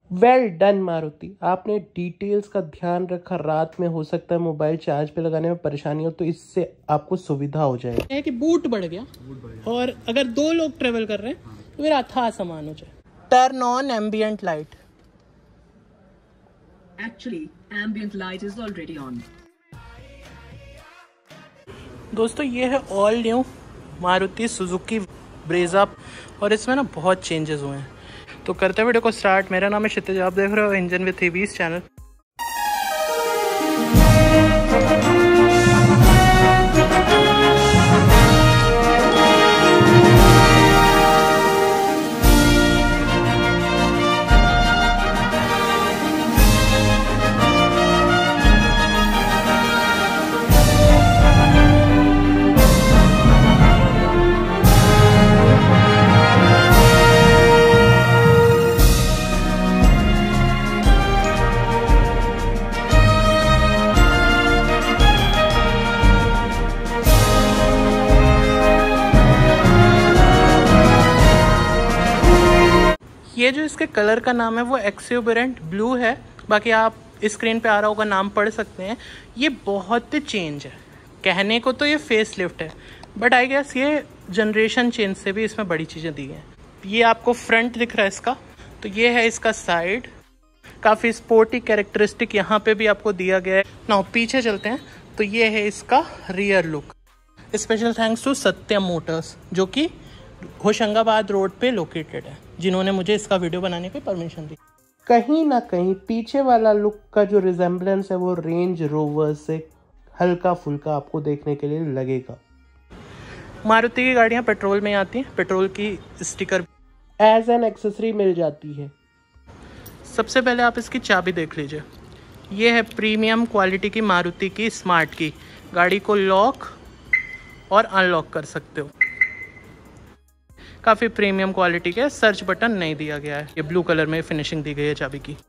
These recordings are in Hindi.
वेल डन मारुति, आपने डिटेल्स का ध्यान रखा। रात में हो सकता है मोबाइल चार्ज पे लगाने में परेशानी हो, तो इससे आपको सुविधा हो जाएगी। है कि बूट बढ़ गया और अगर 2 लोग ट्रेवल कर रहे हैं तो मेरा अथाह सामान हो जाए। Turn on ambient light. Actually, ambient light is already on. दोस्तों ये है all new Maruti Suzuki Brezza और इसमें ना बहुत चेंजेस हुए हैं। तो करते हैं वीडियो को स्टार्ट। मेरा नाम है क्षितिज, आप देख रहे हो इंजन विद ईवीज चैनल। ये जो इसके कलर का नाम है वो एक्सुबरेंट ब्लू है, बाकी आप स्क्रीन पे आ रहा होगा नाम पढ़ सकते हैं। ये बहुत चेंज है, कहने को तो ये फेस लिफ्ट है, बट आई गेस ये जनरेशन चेंज से भी इसमें बड़ी चीज़ें दी हैं। ये आपको फ्रंट दिख रहा है इसका, तो ये है इसका साइड, काफ़ी स्पोर्टी कैरेक्टरिस्टिक यहाँ पे भी आपको दिया गया है। नाउ पीछे चलते हैं, तो ये है इसका rear look. Special thanks to Satyam motors जो कि होशंगाबाद रोड पे लोकेटेड है, जिन्होंने मुझे इसका वीडियो बनाने की परमिशन दी। कहीं ना कहीं पीछे वाला लुक का जो रिजेम्बलेंस है वो रेंज रोवर से हल्का फुल्का आपको देखने के लिए लगेगा। मारुति की गाड़ियाँ पेट्रोल में आती हैं, पेट्रोल की स्टिकर एज एन एक्सेसरी मिल जाती है। सबसे पहले आप इसकी चाबी देख लीजिए। ये है प्रीमियम क्वालिटी की मारुति की स्मार्ट की। गाड़ी को लॉक और अनलॉक कर सकते हो, काफ़ी प्रीमियम क्वालिटी के। सर्च बटन नहीं दिया गया है, ये ब्लू कलर में फिनिशिंग दी गई है चाबी की।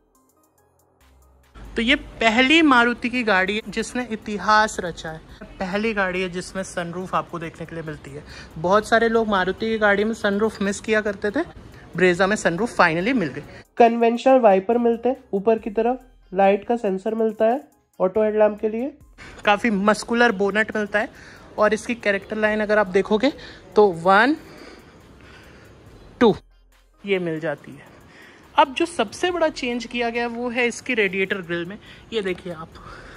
तो ये पहली मारुति की गाड़ी है जिसने इतिहास रचा है, पहली गाड़ी है जिसमें सनरूफ आपको देखने के लिए मिलती है। बहुत सारे लोग मारुति की गाड़ी में सनरूफ मिस किया करते थे, ब्रेजा में सनरूफ फाइनली मिल गई। कन्वेंशनल वाइपर मिलते हैं ऊपर की तरफ, लाइट का सेंसर मिलता है ऑटो हेडलैम्प के लिए, काफ़ी मस्कुलर बोनट मिलता है। और इसकी कैरेक्टर लाइन अगर आप देखोगे तो 1, 2 ये मिल जाती है। अब जो सबसे बड़ा चेंज किया गया वो है इसकी रेडिएटर ग्रिल में। ये देखिए आप,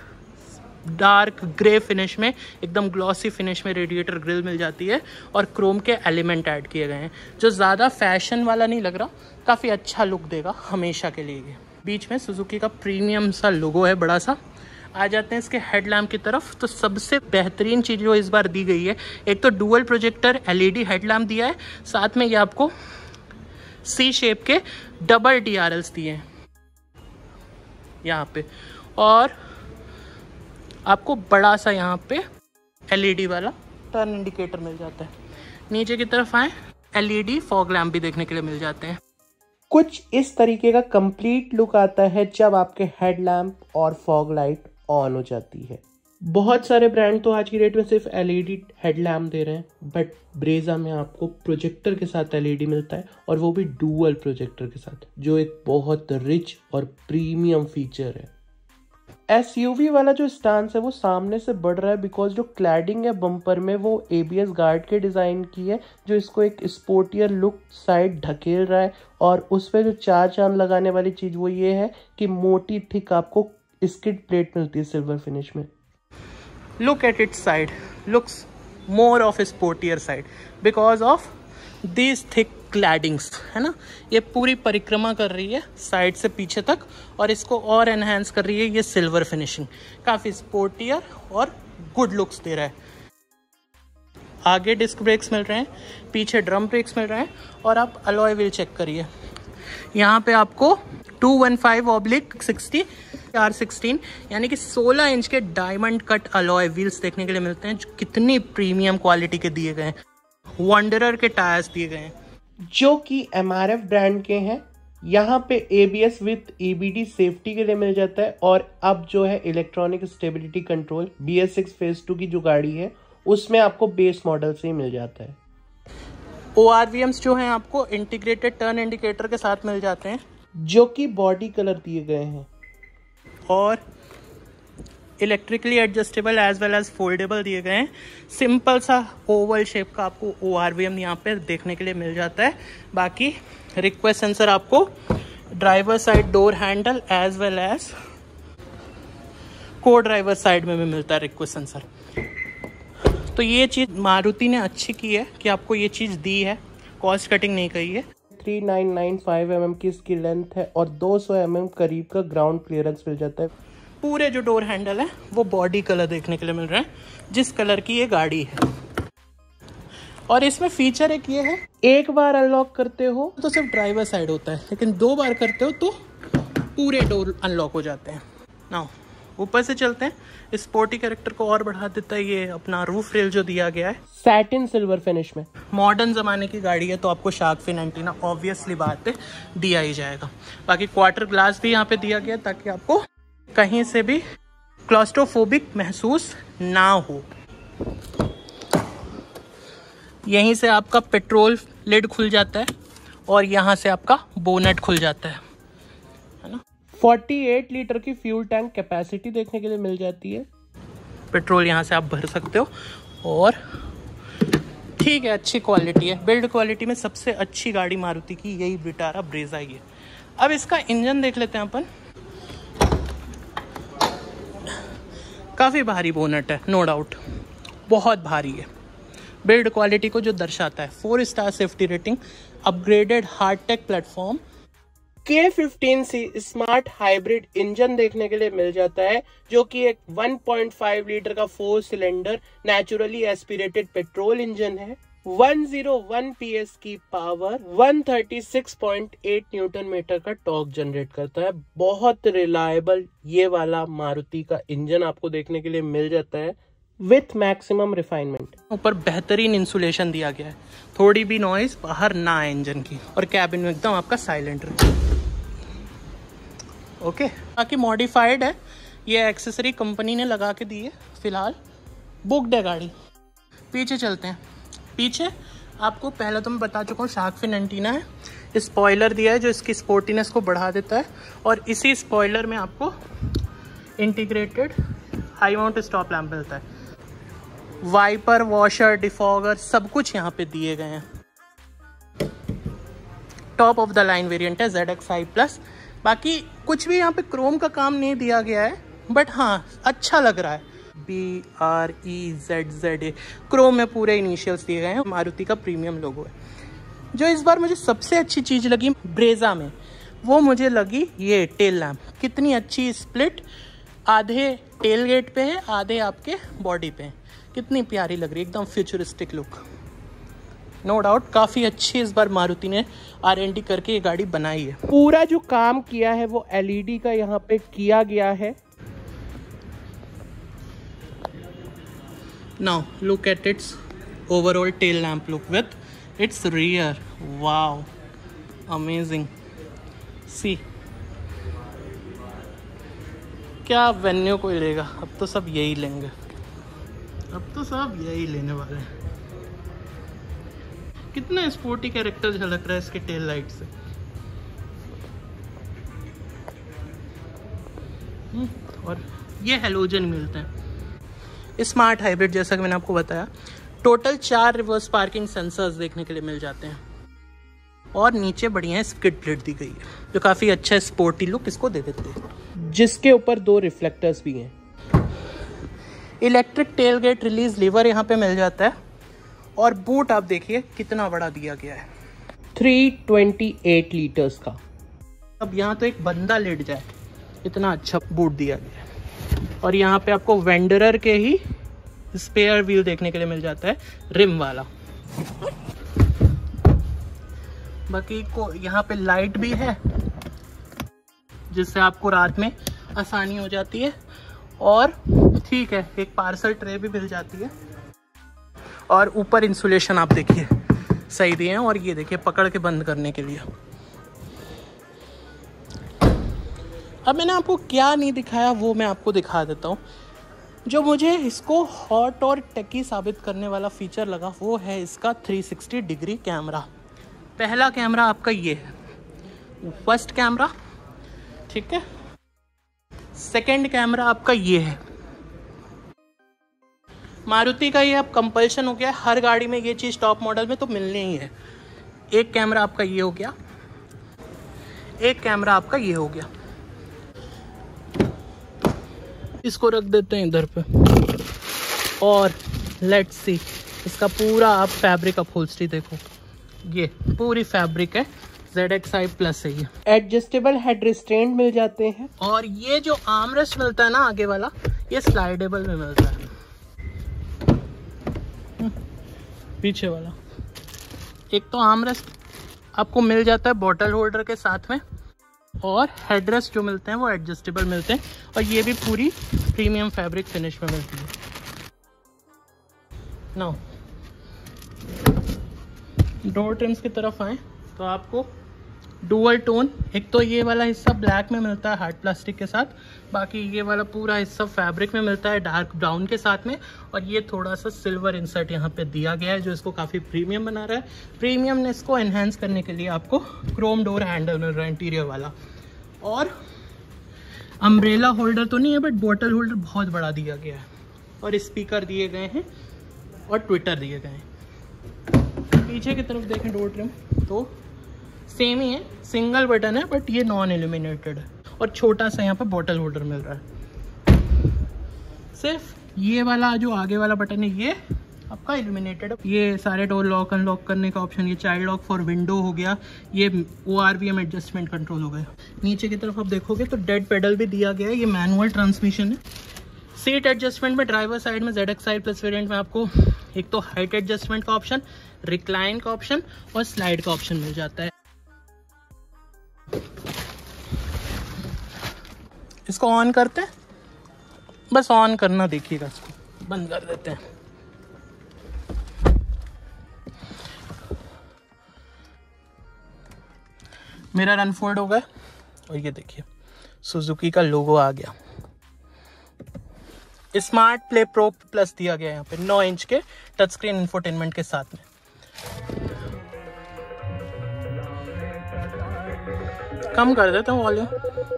डार्क ग्रे फिनिश में, एकदम ग्लॉसी फिनिश में रेडिएटर ग्रिल मिल जाती है और क्रोम के एलिमेंट ऐड किए गए हैं, जो ज़्यादा फैशन वाला नहीं लग रहा, काफ़ी अच्छा लुक देगा हमेशा के लिए। बीच में सुजुकी का प्रीमियम सा लोगो है बड़ा सा। आ जाते हैं इसके हेडलैम्प की तरफ। तो सबसे बेहतरीन चीज़ जो इस बार दी गई है, एक तो डुअल प्रोजेक्टर एलईडी हेडलैम्प दिया है, साथ में ये आपको सी शेप के डबल DRLs दिए हैं यहाँ पे, और आपको बड़ा सा यहाँ पे LED वाला टर्न इंडिकेटर मिल जाता है। नीचे की तरफ आए, LED फॉग लैम्प भी देखने के लिए मिल जाते हैं। कुछ इस तरीके का कंप्लीट लुक आता है जब आपके हेडलैम्प और फॉग लाइट ऑन हो जाती है। बहुत सारे ब्रांड तो आज की डेट में सिर्फ LED हेडलैम्प दे रहे हैं, बट ब्रेजा में आपको प्रोजेक्टर के साथ LED मिलता है, और वो भी डुअल प्रोजेक्टर के साथ, जो एक बहुत रिच और प्रीमियम फीचर है। SUV वाला जो स्टांस है वो सामने से बढ़ रहा है, बिकॉज जो क्लैडिंग है बम्पर में वो ABS गार्ड के डिज़ाइन की है, जो इसको एक स्पोर्टियर लुक साइड ढकेल रहा है। और उस पर जो चार चांद लगाने वाली चीज़ वो ये है कि मोटी थिक आपको स्किड प्लेट मिलती है सिल्वर फिनिश में। Look at its side, looks more of a sportier side because of these thick claddings, है ना। ये पूरी परिक्रमा कर रही है साइड से पीछे तक, और इसको और एनहांस कर रही है ये सिल्वर फिनिशिंग, काफ़ी स्पोर्टियर और गुड लुक्स दे रहा है। आगे डिस्क ब्रेक्स मिल रहे हैं, पीछे ड्रम ब्रेक्स मिल रहे हैं, और आप अलॉय व्हील चेक करिए। यहाँ पे आपको 215/60 R16 यानी कि 16 इंच के डायमंड कट अलॉय व्हील्स देखने के लिए मिलते हैं, जो कितनी प्रीमियम क्वालिटी के दिए गए हैं। वंडरर के टायर्स दिए गए हैं जो कि MRF ब्रांड के हैं। यहाँ पे ABS विथ EBD सेफ्टी के लिए मिल जाता है, और अब जो है electronic stability control BS6 phase 2 की जो गाड़ी है उसमें आपको बेस मॉडल से ही मिल जाता है। ORVMs जो हैं आपको इंटीग्रेटेड टर्न इंडिकेटर के साथ मिल जाते हैं। जो कि बॉडी कलर दिए गए हैं, और electrically adjustable as well as foldable दिए गए हैं। सिंपल सा ओवल शेप का आपको ORVM यहाँ पे देखने के लिए मिल जाता है। बाकी रिक्वेस्ट सेंसर आपको driver side door handle as well as को ड्राइवर साइड में भी मिलता है रिक्वेस्ट सेंसर। तो ये चीज़ मारुति ने अच्छी की है कि आपको ये चीज़ दी है, कॉस्ट कटिंग नहीं कही है। 3995 mm की इसकी लेंथ है और 200 mm करीब का ग्राउंड क्लियरेंस मिल जाता है। पूरे जो डोर हैंडल है वो बॉडी कलर देखने के लिए मिल रहा है, जिस कलर की ये गाड़ी है। और इसमें फीचर एक ये है, एक बार अनलॉक करते हो तो सिर्फ ड्राइवर साइड होता है, लेकिन 2 बार करते हो तो पूरे डोर अनलॉक हो जाते हैं। नाउ ऊपर से चलते हैं। स्पोर्टी कैरेक्टर को और बढ़ा देता है ये अपना रूफ रेल जो दिया गया है सैटिन सिल्वर फिनिश में। मॉडर्न जमाने की गाड़ी है तो आपको शार्क फिन एंटीना ऑब्वियसली बात है दिया ही जाएगा। बाकी क्वार्टर ग्लास भी यहाँ पे दिया गया ताकि आपको कहीं से भी क्लॉस्ट्रोफोबिक महसूस ना हो। यहीं से आपका पेट्रोल लिड खुल जाता है और यहाँ से आपका बोनेट खुल जाता है ना। 48 लीटर की फ्यूल टैंक कैपेसिटी देखने के लिए मिल जाती है। पेट्रोल यहाँ से आप भर सकते हो और ठीक है, अच्छी क्वालिटी है। बिल्ड क्वालिटी में सबसे अच्छी गाड़ी मारुति की यही विटारा ब्रेजा ही है। अब इसका इंजन देख लेते हैं अपन। काफ़ी भारी बोनेट है, नो डाउट, बहुत भारी है। बिल्ड क्वालिटी को जो दर्शाता है, 4 star safety rating, upgraded Heartect platform, K15C smart hybrid engine देखने के लिए मिल जाता है, जो कि एक 1.5 लीटर का 4 cylinder naturally aspirated petrol engine है। 101 PS की पावर, 136.8 न्यूटन मीटर का टॉर्क जनरेट करता है। बहुत रिलायबल ये वाला मारुति का इंजन आपको देखने के लिए मिल जाता है विथ मैक्सिमम रिफाइनमेंट। ऊपर बेहतरीन इंसुलेशन दिया गया है, थोड़ी भी नॉइज बाहर ना आए इंजन की, और कैबिन में एकदम आपका साइलेंट रहे। ओके, बाकी मॉडिफाइड है, ये एक्सेसरी कंपनी ने लगा के दी है, फिलहाल बुकड है गाड़ी। पीछे चलते हैं। पीछे आपको पहले तो मैं बता चुका हूँ शार्क फिन एंटीना है, स्पॉइलर दिया है जो इसकी स्पोर्टीनेस को बढ़ा देता है, और इसी स्पॉइलर में आपको integrated high mount stop lamp मिलता है। वाइपर, वॉशर, डिफॉगर सब कुछ यहाँ पे दिए गए हैं। Top of the line variant है ZX5+। बाकी कुछ भी यहाँ पे क्रोम का काम नहीं दिया गया है, बट हाँ अच्छा लग रहा है। BREZZA क्रोम में पूरे इनिशियल्स दिए गए हैं। मारुति का प्रीमियम लोगो है। जो इस बार मुझे सबसे अच्छी चीज़ लगी ब्रेजा में, वो मुझे लगी ये टेल लैम्प। कितनी अच्छी स्प्लिट, आधे टेल गेट पे है, आधे आपके बॉडी पे है। कितनी प्यारी लग रही है, एकदम फ्यूचरिस्टिक लुक। नो डाउट काफ़ी अच्छी इस बार मारुति ने R&D करके ये गाड़ी बनाई है। पूरा जो काम किया है वो LED का यहाँ पे किया गया है। Now look at its overall tail lamp look with its rear. Wow, amazing. See क्या वेन्यू कोई लेगा, अब तो सब यही लेंगे, अब तो सब यही लेने वाले हैं। कितना स्पोर्टी कैरेक्टर झलक रहा है इसके टेल लाइट से। और ये हेलोजन मिलते हैं। स्मार्ट हाइब्रिड जैसा कि मैंने आपको बताया, टोटल 4 रिवर्स पार्किंग सेंसर्स देखने के लिए मिल जाते हैं, और नीचे बढ़िया स्किड प्लेट दी गई है जो काफ़ी अच्छा स्पोर्टी लुक इसको दे देते हैं, जिसके ऊपर 2 रिफ्लेक्टर्स भी हैं। Electric tailgate release lever यहाँ पे मिल जाता है, और बूट आप देखिए कितना बड़ा दिया गया है, 328 लीटर्स का। अब यहाँ तो एक बंदा लेट जाए, इतना अच्छा बूट दिया गया है। और यहाँ पे आपको वेंडरर के ही स्पेयर व्हील देखने के लिए मिल जाता है, रिम वाला। बाकी को यहाँ पे लाइट भी है, जिससे आपको रात में आसानी हो जाती है। और ठीक है, एक पार्सल ट्रे भी मिल जाती है, और ऊपर इंसुलेशन आप देखिए सही दिए हैं। और ये देखिए पकड़ के बंद करने के लिए। अब मैंने आपको क्या नहीं दिखाया वो मैं आपको दिखा देता हूँ। जो मुझे इसको हॉट और टेकी साबित करने वाला फीचर लगा वो है इसका 360 डिग्री कैमरा। पहला कैमरा आपका ये है, फर्स्ट कैमरा, ठीक है। सेकंड कैमरा आपका ये है। मारुति का ये अब कंपल्शन हो गया है, हर गाड़ी में ये चीज़ टॉप मॉडल में तो मिलनी ही है। एक कैमरा आपका ये हो गया, एक कैमरा आपका ये हो गया। इसको रख देते हैं इधर पे और लेट्स सी इसका पूरा आप फैब्रिक अपहोल्स्ट्री देखो, ये पूरी फैब्रिक है, ZXi प्लस है ये। एडजस्टेबल हेड रिस्ट्रेंट मिल जाते हैं और ये जो आर्मरेस्ट मिलता है ना आगे वाला, ये स्लाइडेबल में मिलता है। पीछे वाला एक तो आर्मरेस्ट आपको मिल जाता है बॉटल होल्डर के साथ में, और हेडरेस्ट जो मिलते हैं वो एडजस्टेबल मिलते हैं, और ये भी पूरी प्रीमियम फैब्रिक फिनिश में मिलती है। नाउ डोर ट्रिम्स की तरफ आए तो आपको डुअल टोन, एक तो ये वाला हिस्सा ब्लैक में मिलता है हार्ड प्लास्टिक के साथ, बाकी ये वाला पूरा हिस्सा फैब्रिक में मिलता है डार्क ब्राउन के साथ में, और ये थोड़ा सा सिल्वर इंसर्ट यहाँ पे दिया गया है जो इसको काफ़ी प्रीमियम बना रहा है। प्रीमियमनेस को एनहेंस करने के लिए आपको क्रोम डोर हैंडल मिल रहा है इंटीरियर वाला, और अम्ब्रेला होल्डर तो नहीं है बट बॉटल होल्डर बहुत बड़ा दिया गया है, और स्पीकर दिए गए हैं और ट्विटर दिए गए हैं। पीछे की तरफ देखें डोर ट्रिम तो सेम ही है, सिंगल बटन है बट ये नॉन इल्यूमिनेटेड है, और छोटा सा यहाँ पे बॉटल होल्डर मिल रहा है। सिर्फ ये वाला जो आगे वाला बटन है ये आपका इल्यूमिनेटेड है। ये सारे डोर लॉक अनलॉक करने का ऑप्शन, ये चाइल्ड लॉक फॉर विंडो हो गया, ये ORVM एडजस्टमेंट कंट्रोल हो गया। नीचे की तरफ आप देखोगे तो डेड पेडल भी दिया गया है, ये मैनुअल ट्रांसमिशन है। सीट एडजस्टमेंट में ड्राइवर साइड में ZXi प्लस वेरिएंट में आपको एक तो हाइट एडजस्टमेंट का ऑप्शन, रिक्लाइन का ऑप्शन और स्लाइड का ऑप्शन मिल जाता है। इसको ऑन करते हैं, बस ऑन करना देखिएगा, इसको बंद कर देते हैं। मिरर अनफोल्ड हो गया और ये देखिए सुजुकी का लोगो आ गया। स्मार्ट प्ले प्रो प्लस दिया गया यहाँ पे 9 इंच के टच स्क्रीन इंफोटेनमेंट के साथ में। कम कर देता हूँ वॉल्यूम।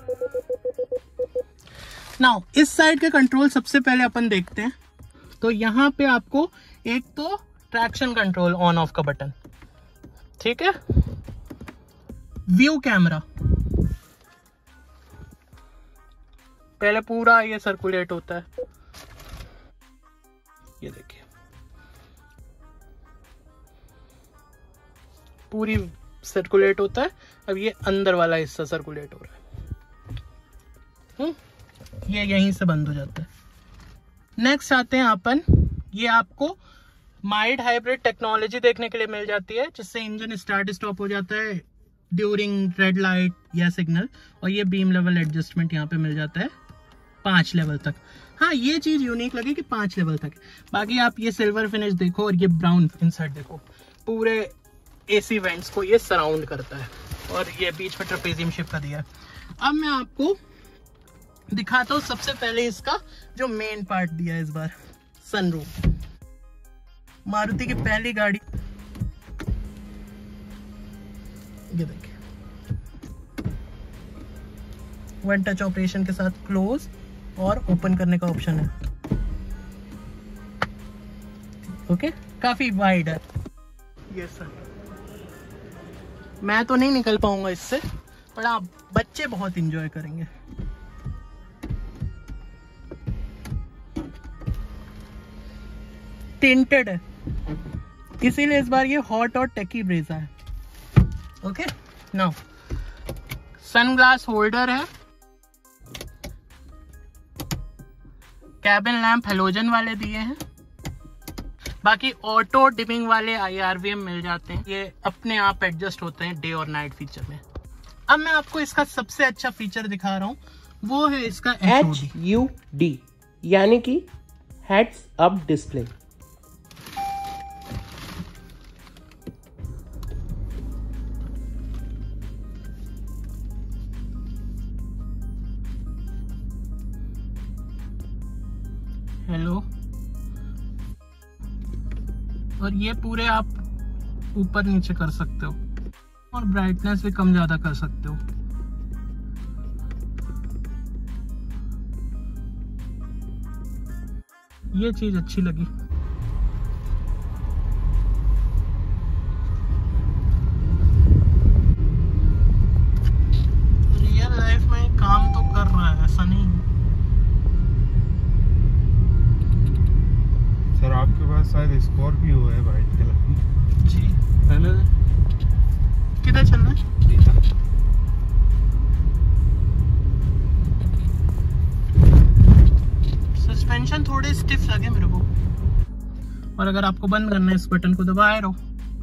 नाउ इस साइड के कंट्रोल सबसे पहले अपन देखते हैं, तो यहाँ पे आपको एक तो ट्रैक्शन कंट्रोल ऑन ऑफ का बटन, ठीक है। व्यू कैमरा पहले पूरा ये सर्कुलेट होता है, ये देखिए पूरी सर्कुलेट होता है। अब ये अंदर वाला हिस्सा सर्कुलेट हो रहा है, ये यहीं से बंद हो जाता है। नेक्स्ट आते हैं अपन, ये आपको माइल्ड हाइब्रिड टेक्नोलॉजी देखने के लिए मिल जाती है, जिससे इंजन स्टार्ट स्टॉप हो जाता है ड्यूरिंग रेड लाइट या सिग्नल, और ये बीम लेवल एडजस्टमेंट यहाँ पे मिल जाता है 5 लेवल तक। हाँ ये चीज यूनिक लगी कि 5 लेवल तक। बाकी आप ये सिल्वर फिनिश देखो और ये ब्राउन इंसर्ट देखो, पूरे AC वेंट्स को ये सराउंड करता है, और ये बीच में ट्रेपेजियम शेप का दिया है। अब मैं आपको दिखाता हूँ सबसे पहले इसका जो मेन पार्ट दिया है इस बार, सनरूफ। मारुति की पहली गाड़ी, ये देखिए वन टच ऑपरेशन के साथ क्लोज और ओपन करने का ऑप्शन है। ओके, काफी वाइड है ये सर। मैं तो नहीं निकल पाऊंगा इससे, पर आप बच्चे बहुत इंजॉय करेंगे। टिंटेड है, इसीलिए इस बार ये हॉट और टेकी ब्रेजा है। ओके, नाउ सनग्लास होल्डर है, कैबिन लैंप हेलोजन वाले दिए हैं, बाकी ऑटो डिमिंग वाले IRVM मिल जाते हैं, ये अपने आप एडजस्ट होते हैं डे और नाइट फीचर में। अब मैं आपको इसका सबसे अच्छा फीचर दिखा रहा हूँ, वो है इसका HUD यानी कि हेड्स अप डिस्प्ले। हेलो, और ये पूरे आप ऊपर नीचे कर सकते हो। और ब्राइटनेस भी कम ज़्यादा कर सकते हो। ये चीज़ अच्छी लगी। रियल लाइफ में काम तो कर रहा है, ऐसा नहीं है। सर आपके पास शायद स्कॉर्पियो है वाइट कलर की। जी किधर चलना है? सस्पेंशन थोड़े स्टिफ लगे मेरे को। और अगर आपको बंद करना है इस बटन को दबाए रहो।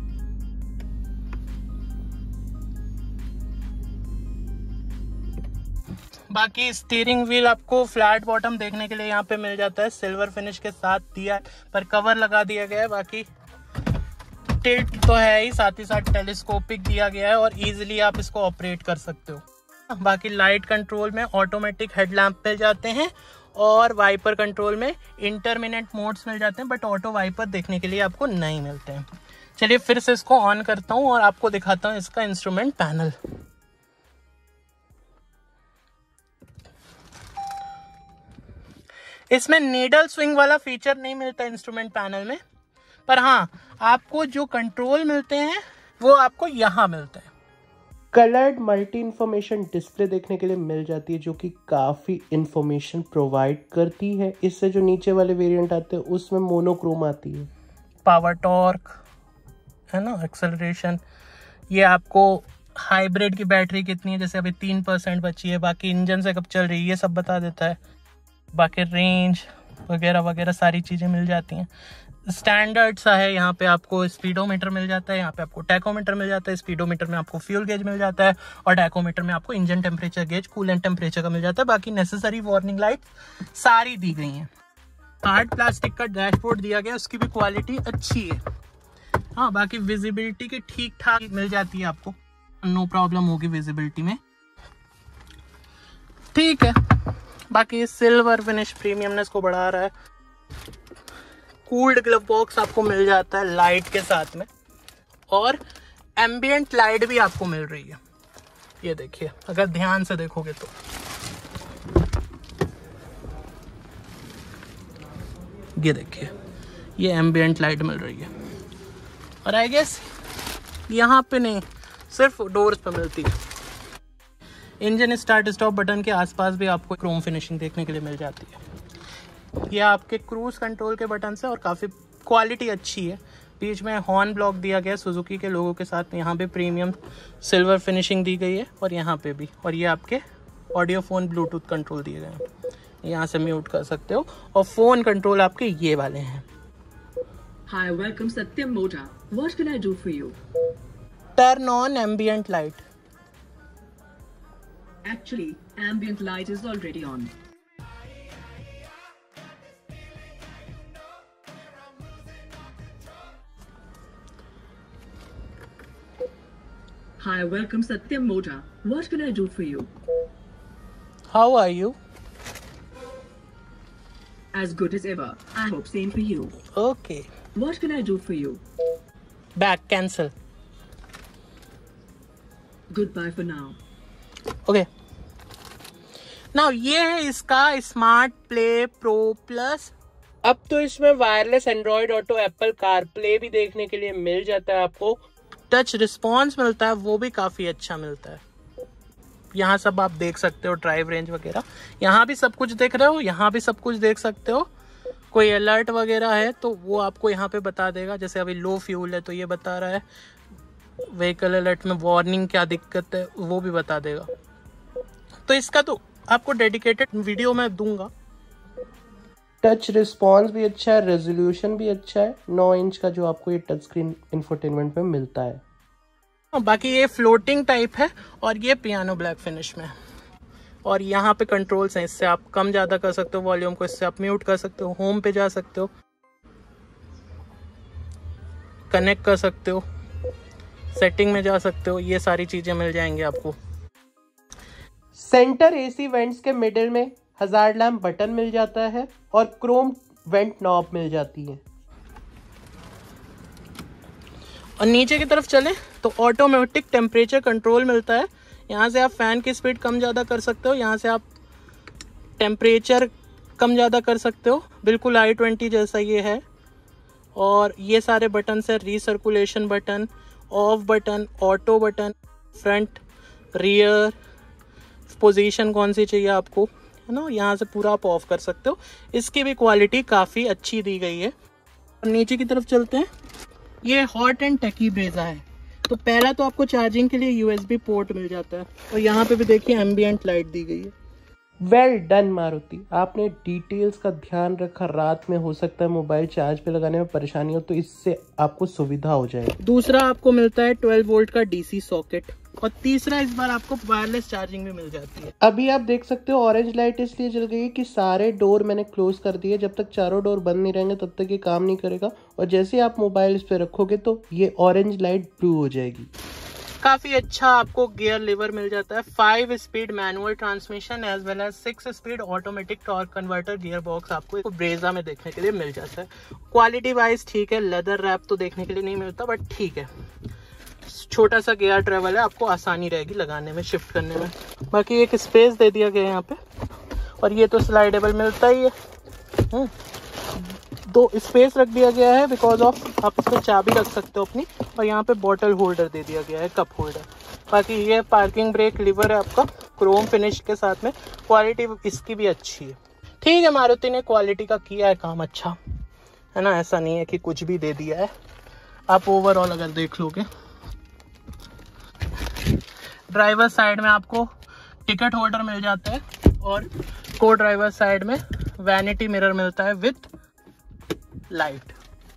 बाकी स्टीयरिंग व्हील आपको फ्लैट बॉटम देखने के लिए यहाँ पे मिल जाता है, सिल्वर फिनिश के साथ दिया है, पर कवर लगा दिया गया है। बाकी टिल्ट तो है ही, साथ टेलीस्कोपिक दिया गया है और इजीली आप इसको ऑपरेट कर सकते हो। बाकी लाइट कंट्रोल में ऑटोमेटिक हेडलैम्प मिल जाते हैं और वाइपर कंट्रोल में इंटरमिनेंट मोड्स मिल जाते हैं, बट ऑटो वाइपर देखने के लिए आपको नहीं मिलते हैं। चलिए फिर से इसको ऑन करता हूँ और आपको दिखाता हूँ इसका इंस्ट्रूमेंट पैनल। इसमें नीडल स्विंग वाला फीचर नहीं मिलता इंस्ट्रूमेंट पैनल में, पर हाँ आपको जो कंट्रोल मिलते हैं वो आपको यहाँ मिलता है। कलर्ड मल्टी इंफॉर्मेशन डिस्प्ले देखने के लिए मिल जाती है, जो कि काफ़ी इंफॉर्मेशन प्रोवाइड करती है। इससे जो नीचे वाले वेरिएंट आते हैं उसमें मोनोक्रोम आती है। पावर टॉर्क है ना, एक्सेलरेशन, ये आपको हाइब्रिड की बैटरी कितनी है, जैसे अभी 3% बची है, बाकी इंजन से कब चल रही है ये सब बता देता है। बाकी रेंज वगैरह वगैरह सारी चीज़ें मिल जाती हैं। स्टैंडर्ड सा है, यहाँ पे आपको स्पीडोमीटर मिल जाता है, यहाँ पे आपको टैकोमीटर मिल जाता है। स्पीडोमीटर में आपको फ्यूल गेज मिल जाता है और टैकोमीटर में आपको engine temperature gauge, coolant temperature का मिल जाता है। बाकी नेसेसरी वार्निंग लाइट सारी दी गई हैं। हार्ड प्लास्टिक का डैशबोर्ड दिया गया, उसकी भी क्वालिटी अच्छी है। हाँ बाकी विजिबिलिटी की ठीक ठाक मिल जाती है आपको, नो प्रॉब्लम होगी विजिबिलिटी में, ठीक है। बाकी सिल्वर फिनिश प्रीमियमनेस को बढ़ा रहा है। कूल्ड ग्लव बॉक्स आपको मिल जाता है लाइट के साथ में, और एम्बिएंट लाइट भी आपको मिल रही है। ये देखिए, अगर ध्यान से देखोगे तो ये देखिए, ये एम्बिएंट लाइट मिल रही है। और आई गेस यहाँ पे नहीं, सिर्फ डोर्स पे मिलती है। इंजन स्टार्ट स्टॉप बटन के आसपास भी आपको क्रोम फिनिशिंग देखने के लिए मिल जाती है। ये आपके क्रूज कंट्रोल के बटन से, और काफ़ी क्वालिटी अच्छी है। बीच में हॉर्न ब्लॉक दिया गया सुजुकी के लोगों के साथ में, यहाँ पे प्रीमियम सिल्वर फिनिशिंग दी गई है और यहाँ पे भी। और ये आपके ऑडियो फ़ोन ब्लूटूथ कंट्रोल दिए गए हैं, यहाँ से म्यूट कर सकते हो। और फ़ोन कंट्रोल आपके ये वाले हैं। Hi, welcome Satyam Moda. What can I do for you? Turn on ambient light. Actually, ambient light is already on. Hi, welcome Satyam Moda. What can I do for you? How are you? As good as ever. I hope same for you. Okay. What can I do for you? Back cancel. Goodbye for now. Okay now ये है इसका स्मार्ट प्ले प्रो प्लस। अब तो इसमें wireless Android Auto, Apple CarPlay भी देखने के लिए मिल जाता है। आपको टच रिस्पॉन्स मिलता है, वो भी काफ़ी अच्छा मिलता है। यहाँ सब आप देख सकते हो, ड्राइव रेंज वगैरह, यहाँ भी सब कुछ देख रहे हो, यहाँ भी सब कुछ देख सकते हो। कोई अलर्ट वगैरह है तो वो आपको यहाँ पे बता देगा। जैसे अभी लो फ्यूल है तो ये बता रहा है, व्हीकल अलर्ट में वार्निंग क्या दिक्कत है वो भी बता देगा। तो इसका तो आपको डेडिकेटेड वीडियो मैं दूंगा। टच रिस्पॉन्स भी अच्छा है, रेजोल्यूशन भी अच्छा है। 9 इंच का जो आपको ये टच स्क्रीन इंफोटेनमेंट में मिलता है। बाकी ये फ्लोटिंग टाइप है और ये पियानो ब्लैक फिनिश में है। और यहाँ पे कंट्रोल्स हैं, इससे आप कम ज़्यादा कर सकते हो वॉल्यूम को, इससे आप म्यूट कर सकते हो, होम पे जा सकते हो, कनेक्ट कर सकते हो, सेटिंग में जा सकते हो, ये सारी चीज़ें मिल जाएंगी आपको। सेंटर एसी वेंट्स के मिडिल में हजार्ड लैम्प बटन मिल जाता है और क्रोम वेंट नॉब मिल जाती है। और नीचे की तरफ चले तो ऑटोमेटिक टेम्परेचर कंट्रोल मिलता है। यहाँ से आप फ़ैन की स्पीड कम ज़्यादा कर सकते हो, यहाँ से आप टेम्परेचर कम ज़्यादा कर सकते हो। बिल्कुल i20 जैसा ये है। और ये सारे बटन है, recirculation button, off button, auto button, front, rear, position कौन सी चाहिए आपको, है ना, यहाँ से पूरा आप ऑफ कर सकते हो। इसकी भी क्वालिटी काफ़ी अच्छी दी गई है। और नीचे की तरफ चलते हैं, ये हॉट एंड टेकी ब्रेजा है। तो पहला तो आपको चार्जिंग के लिए USB पोर्ट मिल जाता है और यहाँ पे भी देखिए एम्बिएंट लाइट दी गई है। वेल डन मारुति, आपने डिटेल्स का ध्यान रखा। रात में हो सकता है मोबाइल चार्ज पे लगाने में परेशानी हो, तो इससे आपको सुविधा हो जाएगी। दूसरा आपको मिलता है 12 वोल्ट का DC सॉकेट। और तीसरा इस बार आपको वायरलेस चार्जिंग भी मिल जाती है। अभी आप देख सकते हो ऑरेंज लाइट इसलिए जल गई है कि सारे डोर मैंने क्लोज कर दिए। जब तक चारों डोर बंद नहीं रहेंगे तब तक ये काम नहीं करेगा। और जैसे ही आप मोबाइल इस पे रखोगे तो ये ऑरेंज लाइट ब्लू हो जाएगी। काफी अच्छा आपको गियर लीवर मिल जाता है। 5 speed manual transmission as well as 6 speed automatic torque converter gearbox आपको ब्रेजा में देखने के लिए मिल जाता है। क्वालिटी वाइज ठीक है, लेदर रैप तो देखने के लिए नहीं मिलता बट ठीक है। छोटा सा गियर ट्रेवल है, आपको आसानी रहेगी लगाने में, शिफ्ट करने में। बाकी एक स्पेस दे दिया गया है यहाँ पे, और ये तो स्लाइडेबल मिलता ही है। 2 स्पेस रख दिया गया है बिकॉज ऑफ आप इसमें चाबी रख सकते हो अपनी। और यहाँ पे बॉटल होल्डर दे दिया गया है, कप होल्डर। बाकी ये पार्किंग ब्रेक लीवर है आपका क्रोम फिनिश के साथ में। क्वालिटी इसकी भी अच्छी है। ठीक है, मारुति ने क्वालिटी का किया है काम अच्छा, है ना, ऐसा नहीं है कि कुछ भी दे दिया है। आप ओवरऑल अगर देख लोगे, ड्राइवर साइड में आपको टिकट होल्डर मिल जाता है और को ड्राइवर साइड में वैनिटी मिरर मिलता है विथ लाइट।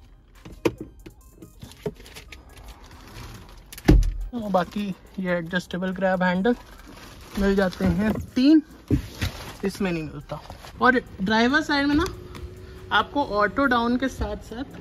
और बाकी ये एडजस्टेबल ग्रैब हैंडल मिल जाते हैं 3, इसमें नहीं मिलता। और ड्राइवर साइड में ना आपको ऑटो डाउन के साथ साथ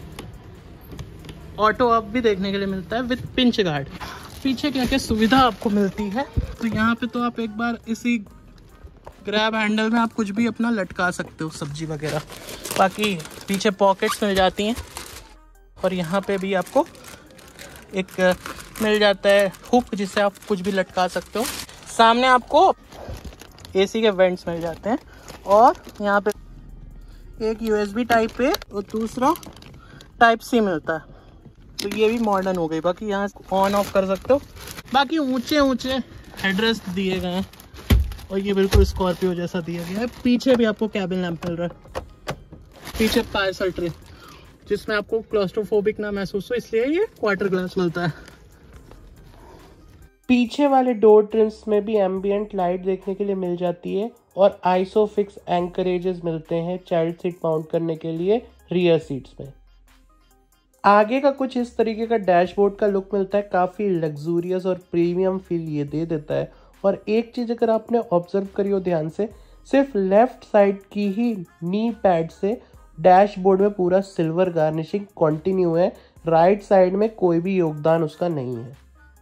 ऑटो अप भी देखने के लिए मिलता है विथ पिंच गार्ड। पीछे क्या क्या सुविधा आपको मिलती है, तो यहाँ पे तो आप एक बार इसी ग्रैब हैंडल में आप कुछ भी अपना लटका सकते हो, सब्जी वगैरह। बाकी पीछे पॉकेट्स मिल जाती हैं और यहाँ पे भी आपको एक मिल जाता है हुक जिससे आप कुछ भी लटका सकते हो। सामने आपको AC के वेंट्स मिल जाते हैं और यहाँ पे एक USB टाइप ए और दूसरा टाइप C मिलता है, तो ये भी मॉडर्न हो गई। बाकी यहाँ ऑन ऑफ कर सकते हो। बाकी ऊंचे ऊंचे हेडरेस्ट दिए गए हैं और ये बिल्कुल स्कॉर्पियो जैसा दिया गया है। पीछे भी आपको कैबिन लैंप मिल रहा है, पीछे पार्सल ट्रे जिसमें आपको क्लॉस्ट्रोफोबिक ना महसूस हो, इसलिए ये क्वार्टर ग्लास मिलता है। पीछे वाले डोर ट्रिम्स में भी एम्बिएंट लाइट देखने के लिए मिल जाती है और आइसोफिक्स एंकरेजेस मिलते हैं चाइल्ड सीट माउंट करने के लिए रियर सीट्स में। आगे का कुछ इस तरीके का डैशबोर्ड का लुक मिलता है, काफ़ी लग्जूरियस और प्रीमियम फील ये दे देता है। और एक चीज़ अगर आपने ऑब्जर्व करी हो ध्यान से, सिर्फ लेफ्ट साइड की ही नी पैड से डैशबोर्ड में पूरा सिल्वर गार्निशिंग कंटिन्यू है। राइट साइड में कोई भी योगदान उसका नहीं है।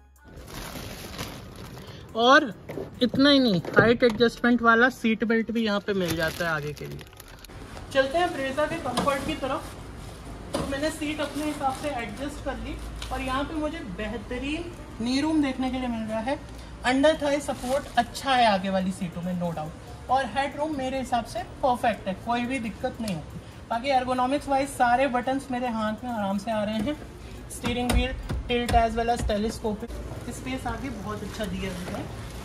और इतना ही नहीं, हाइट एडजस्टमेंट वाला सीट बेल्ट भी यहाँ पे मिल जाता है आगे के लिए। चलते हैं ब्रेजा के कंफर्ट की तरफ। तो मैंने सीट अपने हिसाब से एडजस्ट कर ली और यहाँ पे मुझे बेहतरीन नी रूम देखने के लिए मिल रहा है। अंडर थाई सपोर्ट अच्छा है आगे वाली सीटों में, नो डाउट। और हेड रूम मेरे हिसाब से परफेक्ट है, कोई भी दिक्कत नहीं होगी। बाकी एर्गोनॉमिक्स वाइज सारे बटन्स मेरे हाथ में आराम से आ रहे हैं। Steering wheel tilt as well as telescopic, space आगे बहुत अच्छा दिया गया है।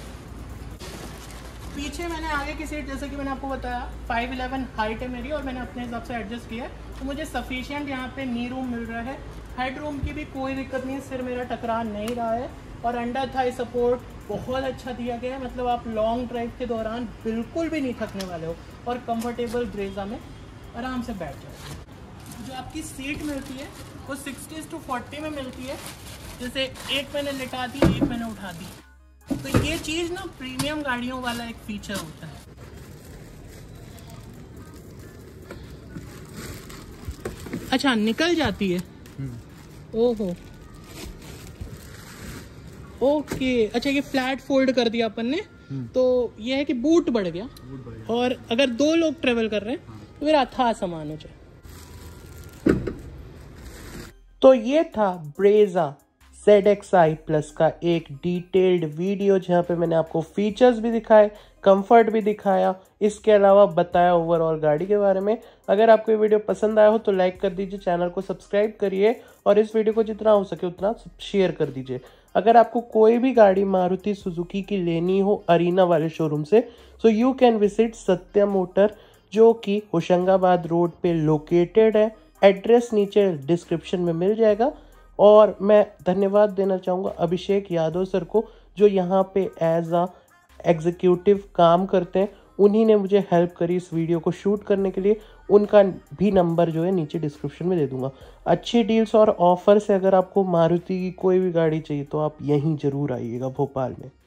पीछे मैंने आगे की सीट, जैसे कि मैंने आपको बताया 5'11" हाइट है मेरी और मैंने अपने हिसाब से एडजस्ट किया है, तो मुझे सफिशिएंट यहाँ पे नी रूम मिल रहा है। हेड रूम की भी कोई दिक्कत नहीं है, सिर मेरा टकरा नहीं रहा है। और अंडर थाई सपोर्ट बहुत अच्छा दिया गया है, मतलब आप लॉन्ग ड्राइव के दौरान बिल्कुल भी नहीं थकने वाले हो और कंफर्टेबल ब्रेजा में आराम से बैठ जाओ। जो आपकी सीट मिलती है वो 60:40 में मिलती है, जैसे एक मैंने लिटा दी, एक मैंने उठा दी। तो ये चीज़ ना प्रीमियम गाड़ियों वाला एक फीचर होता है। अच्छा, निकल जाती है। ओहो, ओके। अच्छा, ये फ्लैट फोल्ड कर दिया अपन ने, तो ये है कि बूट बढ़ गया। और अगर 2 लोग ट्रेवल कर रहे हैं तो फिर अथाह सामान हो जाए। तो ये था ब्रेजा ZXi प्लस का एक डिटेल्ड वीडियो जहां पे मैंने आपको फीचर्स भी दिखाए, कंफर्ट भी दिखाया, इसके अलावा बताया ओवरऑल गाड़ी के बारे में। अगर आपको ये वीडियो पसंद आया हो तो लाइक कर दीजिए, चैनल को सब्सक्राइब करिए और इस वीडियो को जितना हो सके उतना शेयर कर दीजिए। अगर आपको कोई भी गाड़ी मारुति सुजुकी की लेनी हो अरीना वाले शोरूम से, so you can visit Satyam motor, जो कि होशंगाबाद रोड पे लोकेटेड है। एड्रेस नीचे डिस्क्रिप्शन में मिल जाएगा। और मैं धन्यवाद देना चाहूँगा अभिषेक यादव सर को, जो यहाँ पे एज अ एग्जीक्यूटिव काम करते हैं। उन्हीं ने मुझे हेल्प करी इस वीडियो को शूट करने के लिए। उनका भी नंबर जो है नीचे डिस्क्रिप्शन में दे दूंगा। अच्छी डील्स और ऑफर से अगर आपको मारुति की कोई भी गाड़ी चाहिए तो आप यहीं ज़रूर आइएगा भोपाल में।